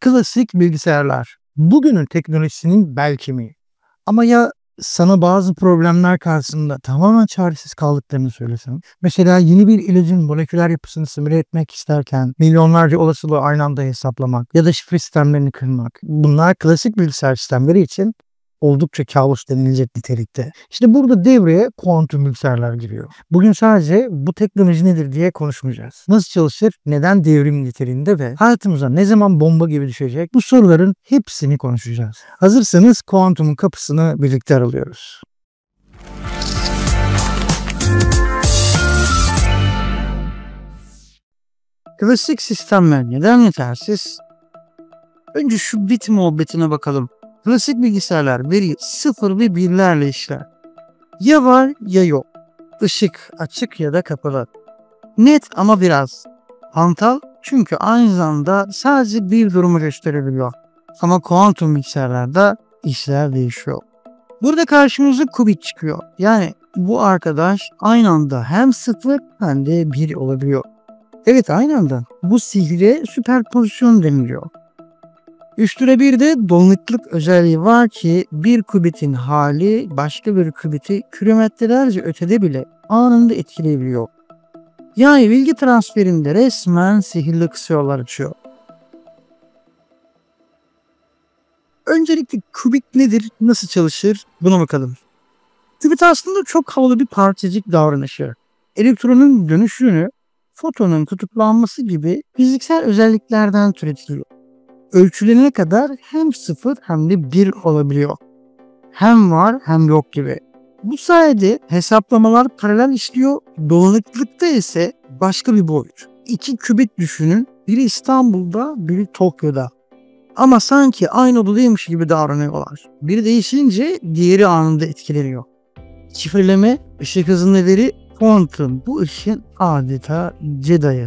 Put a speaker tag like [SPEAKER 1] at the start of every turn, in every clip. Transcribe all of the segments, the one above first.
[SPEAKER 1] Klasik bilgisayarlar. Bugünün teknolojisinin bel kemiği. Ama ya sana bazı problemler karşısında tamamen çaresiz kaldıklarını söylesem? Mesela yeni bir ilacın moleküler yapısını simüle etmek isterken milyonlarca olasılığı aynı anda hesaplamak ya da şifre sistemlerini kırmak. Bunlar klasik bilgisayar sistemleri için oldukça kabus denilecek nitelikte. İşte burada devreye kuantum bilgisayarlar giriyor. Bugün sadece bu teknoloji nedir diye konuşmayacağız. Nasıl çalışır, neden devrim niteliğinde ve hayatımıza ne zaman bomba gibi düşecek, bu soruların hepsini konuşacağız. Hazırsanız kuantumun kapısını birlikte aralıyoruz. Klasik sistemler neden yetersiz? Önce şu bit muhabbetine bakalım. Klasik bilgisayarlar veriyi 0 ve 1'lerle işler. Ya var ya yok. Işık açık ya da kapalı. Net ama biraz. Hantal çünkü aynı zamanda sadece bir durumu gösterebiliyor. Ama kuantum bilgisayarlarda işler değişiyor. Burada karşımıza kubit çıkıyor. Yani bu arkadaş aynı anda hem 0 hem de 1 olabiliyor. Evet, aynı anda. Bu sihre süperpozisyon deniliyor. Üstüne bir de dolanıklık özelliği var ki bir kubitin hali başka bir kubiti kilometrelerce ötede bile anında etkileyebiliyor. Yani bilgi transferinde resmen sihirli kısa yollar açıyor. Öncelikle kubit nedir, nasıl çalışır buna bakalım. Kubit aslında çok havalı bir parçacık davranışı. Elektronun dönüşünü, fotonun kutuplanması gibi fiziksel özelliklerden türetiliyor. Ölçülenene kadar hem 0 hem de 1 olabiliyor. Hem var hem yok gibi. Bu sayede hesaplamalar paralel işliyor. Dolanıklıkta ise başka bir boyut. 2 kübit düşünün. Biri İstanbul'da, biri Tokyo'da. Ama sanki aynı odadaymış gibi davranıyorlar. Biri değişince diğeri anında etkileniyor. Şifreleme, ışık hızında veri, kuantum bu ışın adeta Jedi'ı.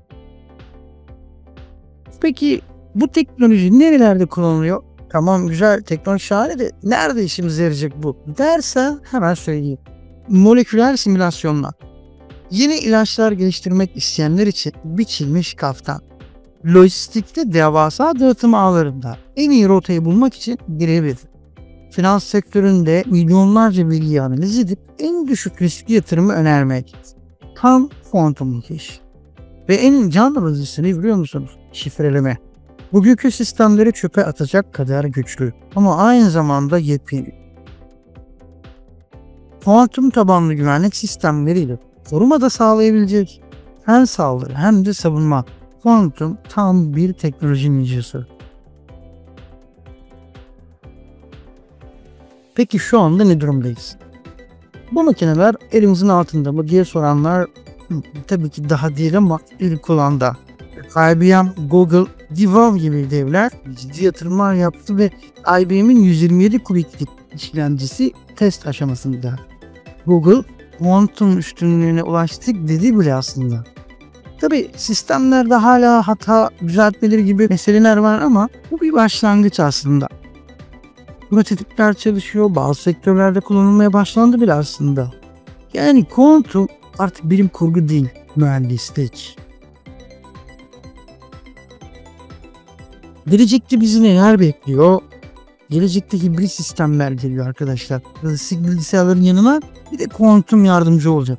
[SPEAKER 1] Peki bu teknoloji nerelerde kullanılıyor? Tamam, güzel, teknoloji şahane de nerede işimize yarayacak bu dersen hemen söyleyeyim. Moleküler simülasyonlar. Yeni ilaçlar geliştirmek isteyenler için biçilmiş kaftan. Lojistikte devasa dağıtım ağlarında en iyi rotayı bulmak için birebir. Finans sektöründe milyonlarca bilgiyi analiz edip en düşük riskli yatırımı önermek. Tam kuantumluk iş. Ve en can alıcısını biliyor musunuz? Şifreleme. Bugünkü sistemleri çöpe atacak kadar güçlü ama aynı zamanda yepyeni. Kuantum tabanlı güvenlik sistemleriyle koruma da sağlayabilecek. Hem saldırı hem de savunma. Kuantum tam bir teknoloji ninjası. Peki şu anda ne durumdayız? Bu makineler elimizin altında mı diye soranlar tabii ki daha değil ama ilk kulağında. IBM, Google, Devo gibi devler ciddi yatırımlar yaptı ve IBM'in 127 kubitlik işlemcisi test aşamasında. Google, kuantum üstünlüğüne ulaştık dedi bile aslında. Tabi sistemlerde hala hata düzeltmeleri gibi meseleler var ama bu bir başlangıç aslında. Prototipler çalışıyor, bazı sektörlerde kullanılmaya başlandı bile aslında. Yani kuantum artık bilim kurgu değil, mühendislik. Gelecekte bizi neler bekliyor? Gelecekte hibrit sistemler geliyor arkadaşlar. Klasik bilgisayarların yanına bir de kuantum yardımcı olacak.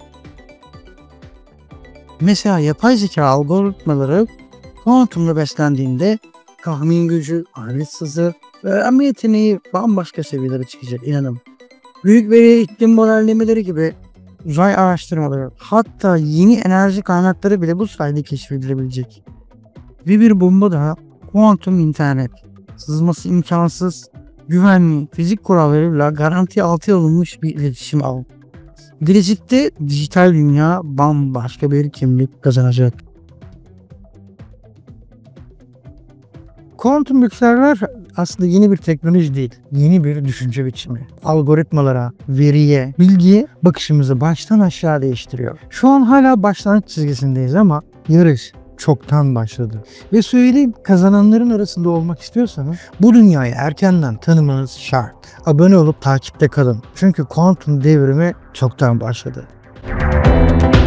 [SPEAKER 1] Mesela yapay zeka algoritmaları kuantumla beslendiğinde tahmin gücü, analiz hızı ve öğrenme yeteneği bambaşka seviyelere çıkacak, inanın. Büyük veri iklim modellemeleri gibi uzay araştırmaları, hatta yeni enerji kaynakları bile bu sayede keşfedilebilecek. Ve bir bomba daha, kuantum internet. Sızması imkansız, güvenli, fizik kurallarıyla garanti altına alınmış bir iletişim ağı. Gelecekte dijital dünya bambaşka bir kimlik kazanacak. Kuantum bilgisayarlar aslında yeni bir teknoloji değil, yeni bir düşünce biçimi. Algoritmalara, veriye, bilgiye bakışımızı baştan aşağı değiştiriyor. Şu an hala başlangıç çizgisindeyiz ama yarış çoktan başladı. Ve söyleyeyim, kazananların arasında olmak istiyorsanız bu dünyayı erkenden tanımanız şart. Abone olup takipte kalın. Çünkü kuantum devrimi çoktan başladı.